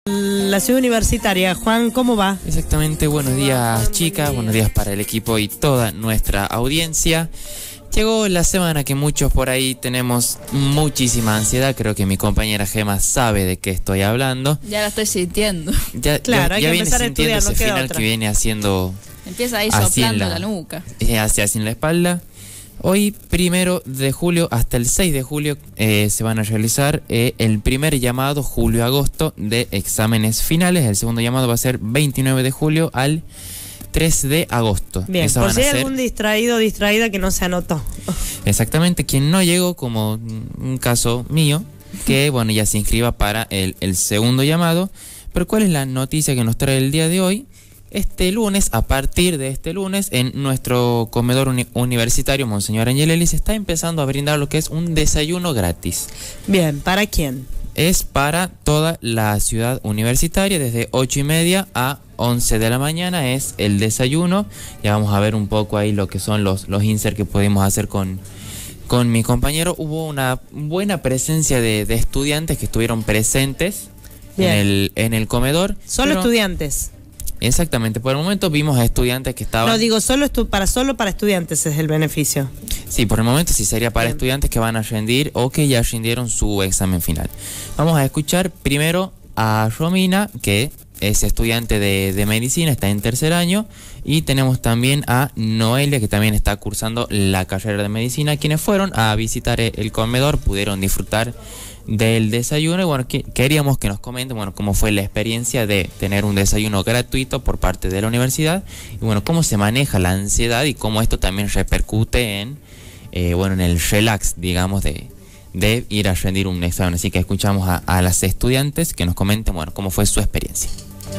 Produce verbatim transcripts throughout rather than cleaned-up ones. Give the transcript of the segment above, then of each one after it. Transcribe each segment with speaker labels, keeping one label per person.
Speaker 1: La ciudad universitaria. Juan, ¿cómo va?
Speaker 2: Exactamente, buenos días chicas, buenos días para el equipo y toda nuestra audiencia. Llegó la semana que muchos por ahí tenemos muchísima ansiedad, creo que mi compañera Gema sabe de qué estoy hablando.
Speaker 3: Ya la estoy sintiendo.
Speaker 2: Ya,
Speaker 1: claro,
Speaker 2: ya,
Speaker 1: hay
Speaker 2: ya
Speaker 1: que
Speaker 2: viene
Speaker 1: empezar a
Speaker 2: sintiendo
Speaker 1: estudiar, no
Speaker 2: ese
Speaker 1: queda
Speaker 2: final
Speaker 1: otra.
Speaker 2: que viene haciendo...
Speaker 3: Empieza ahí
Speaker 2: así en
Speaker 3: soplando
Speaker 2: la,
Speaker 3: la nuca.
Speaker 2: Eh, hacia así en la espalda. Hoy, primero de julio hasta el seis de julio, eh, se van a realizar eh, el primer llamado julio-agosto de exámenes finales. El segundo llamado va a ser veintinueve de julio al tres de agosto.
Speaker 1: Bien,
Speaker 2: Eso
Speaker 1: por
Speaker 2: van
Speaker 1: si
Speaker 2: a
Speaker 1: hay
Speaker 2: ser...
Speaker 1: algún distraído o distraída que no se anotó.
Speaker 2: Exactamente, quien no llegó, como un caso mío, que bueno, ya se inscriba para el, el segundo llamado. Pero ¿cuál es la noticia que nos trae el día de hoy? Este lunes, a partir de este lunes, en nuestro comedor uni universitario Monseñor Angelelli se está empezando a brindar lo que es un desayuno gratis.
Speaker 1: Bien, ¿para quién?
Speaker 2: Es para toda la ciudad universitaria, desde ocho y media a once de la mañana es el desayuno. Ya vamos a ver un poco ahí lo que son los, los inserts que pudimos hacer con, con mi compañero. Hubo una buena presencia de, de estudiantes que estuvieron presentes en el, en el comedor.
Speaker 1: Solo
Speaker 2: pero,
Speaker 1: estudiantes.
Speaker 2: Exactamente, por el momento vimos a estudiantes que estaban...
Speaker 1: No, digo, solo estu para solo para estudiantes es el beneficio.
Speaker 2: Sí, por el momento sí sería para
Speaker 1: Bien.
Speaker 2: estudiantes que van a rendir o que ya rindieron su examen final. Vamos a escuchar primero a Romina, que es estudiante de, de medicina, está en tercer año, y tenemos también a Noelia, que también está cursando la carrera de medicina, quienes fueron a visitar el comedor, pudieron disfrutar del desayuno y bueno, que, queríamos que nos comenten bueno, cómo fue la experiencia de tener un desayuno gratuito por parte de la universidad y bueno, cómo se maneja la ansiedad y cómo esto también repercute en, eh, bueno, en el relax, digamos, de, de ir a rendir un examen. Así que escuchamos a, a las estudiantes que nos comenten bueno, cómo fue su experiencia.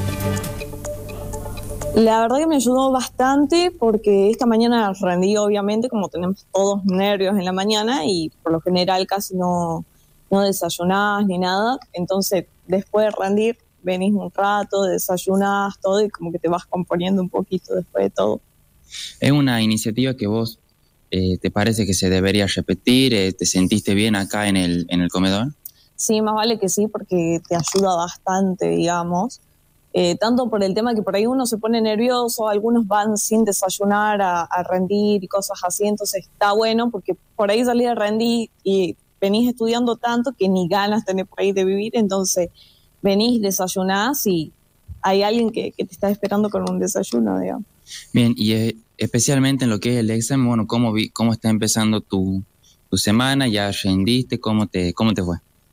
Speaker 4: La verdad que me ayudó bastante porque esta mañana rendí, obviamente, como tenemos todos nervios en la mañana y por lo general casi no, no desayunás ni nada. Entonces, después de rendir, venís un rato, desayunás todo y como que te vas componiendo un poquito después de todo.
Speaker 5: ¿Es una iniciativa que vos eh, te parece que se debería repetir? Eh, ¿Te sentiste bien acá en el, en el comedor?
Speaker 4: Sí, más vale que sí porque te ayuda bastante, digamos. Eh, tanto por el tema que por ahí uno se pone nervioso, algunos van sin desayunar a, a rendir y cosas así, entonces está bueno porque por ahí salís a rendir y venís estudiando tanto que ni ganas tenés por ahí de vivir, entonces venís, desayunás y hay alguien que, que te está esperando con un desayuno, digamos.
Speaker 5: Bien, y eh, especialmente en lo que es el examen, bueno, ¿cómo, vi, cómo está empezando tu, tu semana? ¿Ya rendiste? ¿Cómo te, cómo te fue?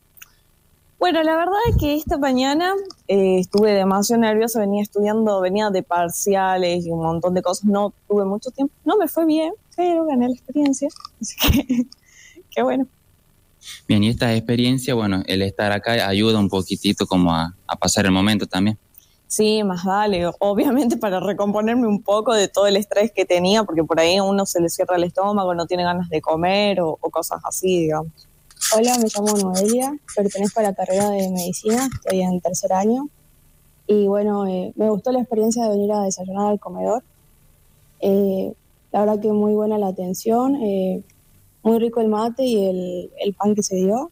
Speaker 4: Bueno, la verdad es que esta mañana eh, estuve demasiado nerviosa, venía estudiando, venía de parciales y un montón de cosas, no tuve mucho tiempo, no me fue bien, pero gané la experiencia, así que qué bueno.
Speaker 5: Bien, y esta experiencia, bueno, el estar acá ayuda un poquitito como a, a pasar el momento también.
Speaker 4: Sí, más vale, obviamente para recomponerme un poco de todo el estrés que tenía, porque por ahí a uno se le cierra el estómago, no tiene ganas de comer o, o cosas así, digamos.
Speaker 6: Hola, me llamo Noelia, pertenezco a la carrera de medicina, estoy en tercer año y bueno, eh, me gustó la experiencia de venir a desayunar al comedor. Eh, la verdad que muy buena la atención, eh, muy rico el mate y el, el pan que se dio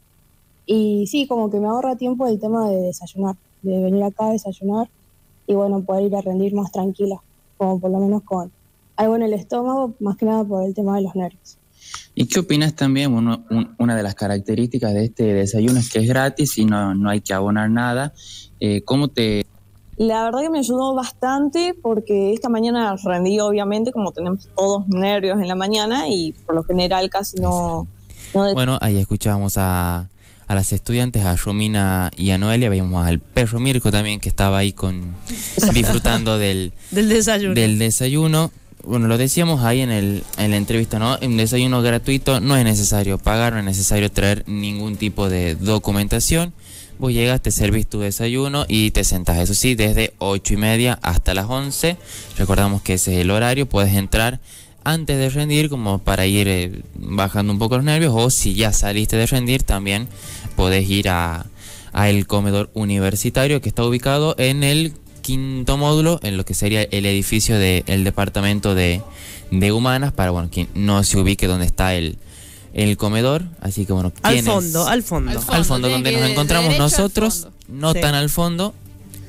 Speaker 6: y sí, como que me ahorra tiempo el tema de desayunar, de venir acá a desayunar y bueno, poder ir a rendir más tranquila, como por lo menos con algo en el estómago, más que nada por el tema de los nervios.
Speaker 5: ¿Y qué opinas también? Bueno, un, una de las características de este desayuno es que es gratis y no, no hay que abonar nada. Eh, ¿Cómo te...?
Speaker 4: La verdad que me ayudó bastante porque esta mañana rendí, obviamente, como tenemos todos nervios en la mañana y por lo general casi no... no
Speaker 2: bueno, ahí escuchábamos a, a las estudiantes, a Romina y a Noelia, veíamos al perro Mirko también que estaba ahí con disfrutando del,
Speaker 1: del desayuno.
Speaker 2: Del desayuno. Bueno, lo decíamos ahí en, el, en la entrevista, ¿no? Un desayuno gratuito, no es necesario pagar, no es necesario traer ningún tipo de documentación. Vos llegas, te servís tu desayuno y te sentás. Eso sí, desde ocho y media hasta las once. Recordamos que ese es el horario. Puedes entrar antes de rendir como para ir eh, bajando un poco los nervios. O si ya saliste de rendir, también podés ir a, a el comedor universitario que está ubicado en el quinto módulo, en lo que sería el edificio del departamento de, de humanas, para bueno, quien no se ubique donde está el, el comedor, así que bueno,
Speaker 1: al fondo, al fondo,
Speaker 2: al fondo, al fondo donde nos encontramos nosotros, no
Speaker 1: sí.
Speaker 2: tan al fondo,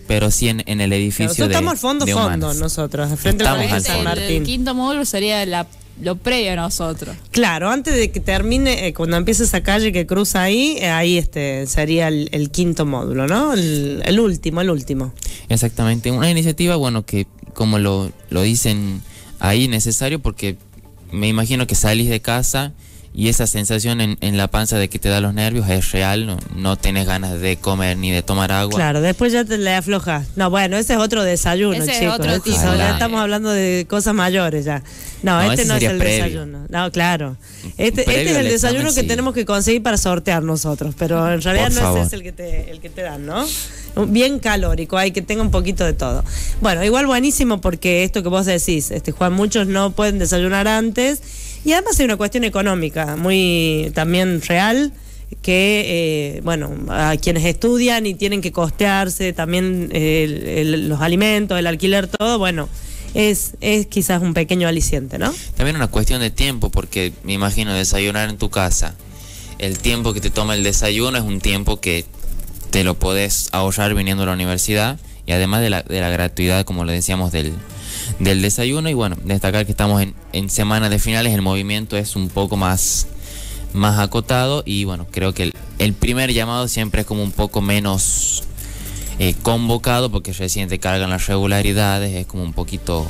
Speaker 2: pero sí en, en el edificio
Speaker 1: Nosotros
Speaker 2: de
Speaker 1: estamos al fondo,
Speaker 2: de
Speaker 1: fondo,
Speaker 2: humanos.
Speaker 1: nosotros, de frente al
Speaker 2: Estamos
Speaker 1: Colegio
Speaker 2: al
Speaker 1: San
Speaker 2: fondo.
Speaker 3: el, el
Speaker 1: Martín.
Speaker 3: quinto módulo sería la, lo previo a nosotros.
Speaker 1: Claro, antes de que termine, eh, cuando empiece esa calle que cruza ahí, eh, ahí este sería el, el quinto módulo, ¿no? El, el último, el último.
Speaker 2: Exactamente, una iniciativa, bueno, que como lo, lo dicen ahí, necesario, porque me imagino que salís de casa y esa sensación en, en la panza de que te da los nervios es real, no, no tenés ganas de comer ni de tomar agua.
Speaker 1: Claro, después ya te le aflojas. No, bueno, ese es otro desayuno,
Speaker 3: Ese es
Speaker 1: chicos.
Speaker 3: otro
Speaker 1: Este
Speaker 3: tipo.
Speaker 1: es- ya
Speaker 2: Ojalá.
Speaker 1: estamos hablando de cosas mayores ya. No,
Speaker 2: No,
Speaker 1: este
Speaker 2: ese
Speaker 1: no es
Speaker 2: sería
Speaker 1: el
Speaker 2: previo.
Speaker 1: desayuno. No, claro. Este,
Speaker 2: Previo
Speaker 1: este es
Speaker 2: al
Speaker 1: el desayuno
Speaker 2: examen,
Speaker 1: que
Speaker 2: sí.
Speaker 1: tenemos que conseguir para sortear nosotros, pero en realidad
Speaker 2: Por
Speaker 1: no
Speaker 2: favor.
Speaker 1: es ese el que te, el que te dan, ¿no? Bien calórico, hay que tenga un poquito de todo. Bueno, igual buenísimo porque esto que vos decís, este Juan, muchos no pueden desayunar antes y además hay una cuestión económica muy también real que, eh, bueno, a quienes estudian y tienen que costearse también eh, el- el- los alimentos, el alquiler, todo, bueno, es, es quizás un pequeño aliciente, ¿no?
Speaker 2: También una cuestión de tiempo, porque me imagino desayunar en tu casa, el tiempo que te toma el desayuno es un tiempo que te lo podés ahorrar viniendo a la universidad, y además de la, de la gratuidad, como lo decíamos, del, del desayuno. Y bueno, destacar que estamos en, en semana de finales, el movimiento es un poco más, más acotado, y bueno, creo que el, el primer llamado siempre es como un poco menos eh, convocado, porque recién te cargan las regularidades, es como un poquito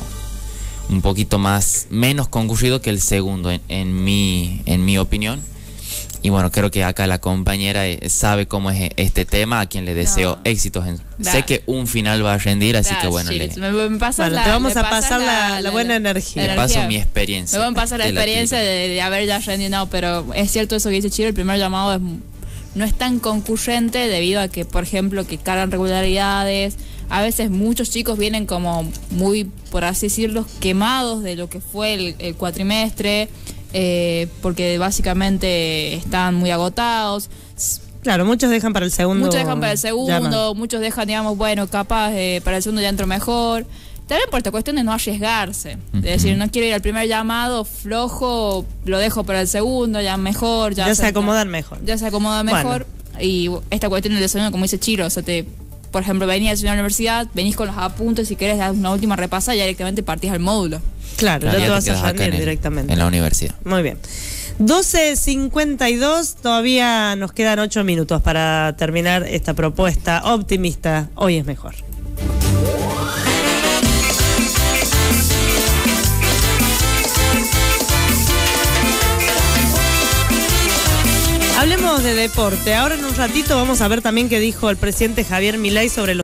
Speaker 2: un poquito más menos concurrido que el segundo en, en mi en mi opinión. Y bueno, creo que acá la compañera eh, sabe cómo es este tema, a quien le deseo
Speaker 3: No.
Speaker 2: éxitos. En,
Speaker 3: Claro.
Speaker 2: sé que un final va a rendir, así
Speaker 3: Claro,
Speaker 2: que bueno,
Speaker 3: sí,
Speaker 2: le,
Speaker 3: me, me pasas
Speaker 1: Bueno,
Speaker 3: la-
Speaker 1: te vamos
Speaker 3: me
Speaker 1: a
Speaker 3: pasas
Speaker 1: pasar la- la buena energía.
Speaker 2: le paso mi experiencia.
Speaker 3: Me van a pasar la
Speaker 2: Te
Speaker 3: experiencia
Speaker 2: tiro.
Speaker 3: de, de haber ya rendido, no, pero es cierto eso que dice Chiro, el primer llamado es, no es tan concurrente debido a que, por ejemplo, que cargan regularidades, a veces muchos chicos vienen como muy, por así decirlo, quemados de lo que fue el, el cuatrimestre, eh, porque básicamente están muy agotados.
Speaker 1: Claro, muchos dejan para el segundo.
Speaker 3: Muchos dejan para el segundo,
Speaker 1: llama.
Speaker 3: muchos dejan, digamos, bueno, capaz eh, para el segundo ya entro mejor. También por esta cuestión de no arriesgarse.
Speaker 2: Ujú.
Speaker 3: De decir, no quiero ir al primer llamado, flojo, lo dejo para el segundo, ya mejor. Ya,
Speaker 1: Ya se acomodan mejor.
Speaker 3: Ya se acomoda mejor. Y esta cuestión del desayuno, como dice Chiro, o sea, te, por ejemplo, venís a la universidad, venís con los apuntes, si querés dar una última repasa, ya directamente partís al módulo.
Speaker 1: Claro,
Speaker 2: Claro,
Speaker 1: ya te
Speaker 2: ya
Speaker 1: vas
Speaker 2: te
Speaker 1: a
Speaker 2: quedas acá
Speaker 1: rendir
Speaker 2: en el-
Speaker 1: directamente.
Speaker 2: en la universidad.
Speaker 1: Muy bien. doce cincuenta y dos, todavía nos quedan ocho minutos para terminar esta propuesta optimista. Hoy es mejor. Hablemos de deporte. Ahora en un ratito vamos a ver también qué dijo el presidente Javier Milei sobre los